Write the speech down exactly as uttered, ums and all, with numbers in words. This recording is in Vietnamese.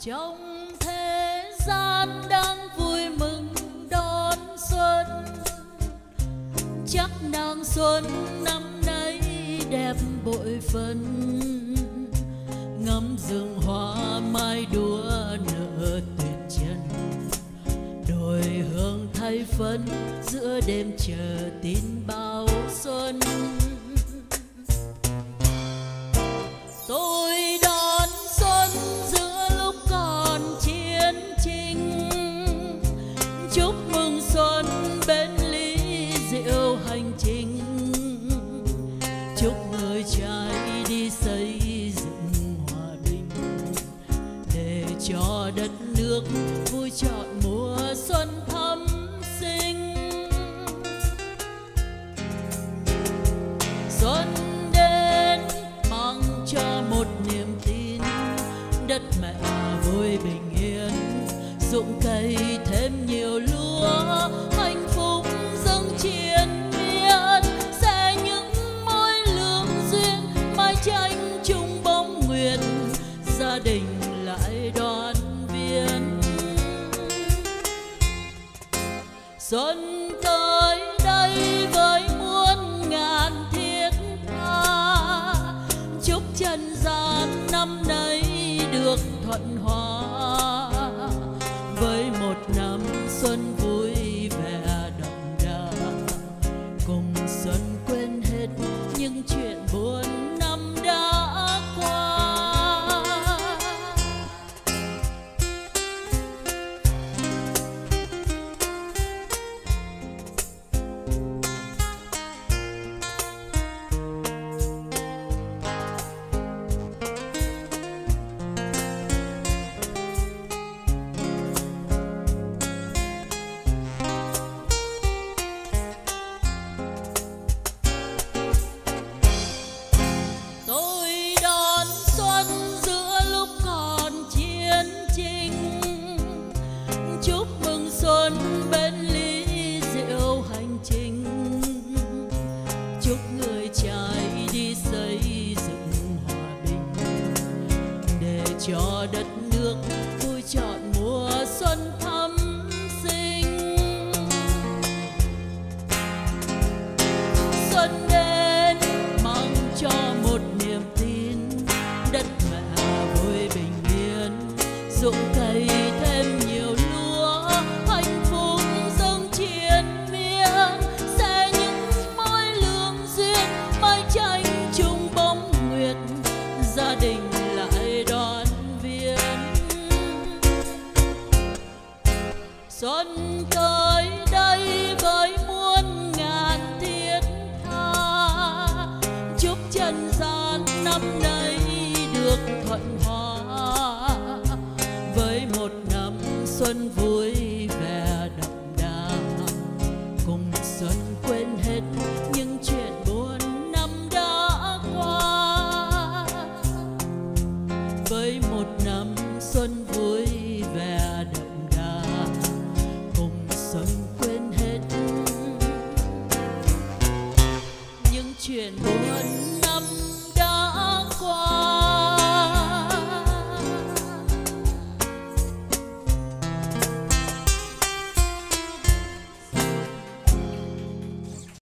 Trong thế gian đang vui mừng đón xuân, chắc nàng xuân năm nay đẹp bội phần. Ngắm rừng hoa mai đua nở tuyệt trần, đồi hương thay phấn giữa đêm chờ tin báo xuân. Tôi đón xuân giữa lúc còn chiến tranh, chúc mừng xuân bên ly rượu hành trình. Chúc người trai đi xây dựng hòa bình, để cho đất nước vui trọn mùa xuân thắm sinh. Xuân đến mang cho một niềm tin, đất mẹ vui bình yên, rụng cây thêm nhiều lúa, hạnh phúc dâng triền miên. Sẽ những mối lương duyên mái tranh chung bóng nguyện, gia đình lại đoàn viên. Xuân tới đây với muôn ngàn thiết tha, chúc trần gian năm nay được thuận hòa, với một năm xuân vui vẻ đậm đà, cùng xuân quên hết những chuyện buồn năm đã qua. Tôi đón xuân giữa lúc còn chiến tranh, chúc mừng xuân bên ly rượu hành trình. Chúc người trai đi xây dựng hòa bình, để cho đất nước vui trọn mùa xuân thắm sinh. Xuân đến mang cho một niềm tin, đất mẹ vui bình yên, rụng cây thêm nhiều lúa, hạnh phúc dâng triền miên. Sẽ những mối lương duyên mái tranh chung bóng nguyệt, gia đình lại đoàn viên. Xuân tới đây với muôn ngàn thiết tha, chúc trần gian năm nay được thuận hòa, với một năm xuân vui vẻ đậm đà, cùng xuân quên hết những chuyện buồn năm đã qua, với một năm xuân vui vẻ đậm đà, cùng xuân quên hết những chuyện buồn